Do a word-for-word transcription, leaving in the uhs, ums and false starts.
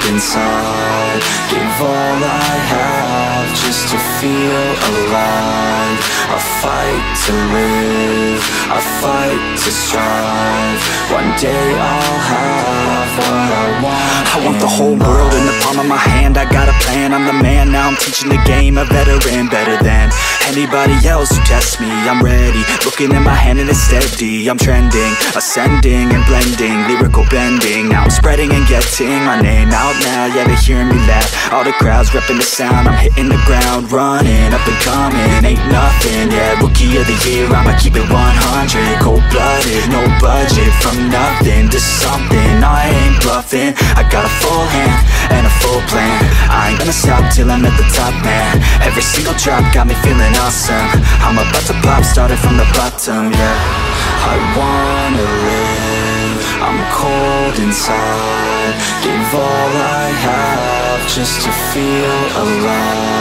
cold inside. Give all I have just to feel alive. I fight to live, I fight to strive. One day I'll have what I want. I want the whole world in the palm of my hand. I got a plan, I'm the man. Now I'm teaching the game, a veteran, better than anybody else who tests me. I'm ready, looking at my hand and it's steady. I'm trending, ascending and blending, lyrical bending. Now I'm spreading and getting my name out now. Yeah, they hearing me laugh, all the crowds repping the sound. I'm hitting the ground, running, up and coming, ain't nothing. Yeah, rookie of the year, I'ma keep it one hundred. Cold-blooded, no budget, from nothing to something. I ain't bluffing, I got a full hand and a full plan. I ain't gonna stop till I'm at the top, man. Every single drop got me feeling awesome. I'm about to pop, started from the bottom, yeah. I wanna live, I'm cold inside. Give all I have just to feel alive.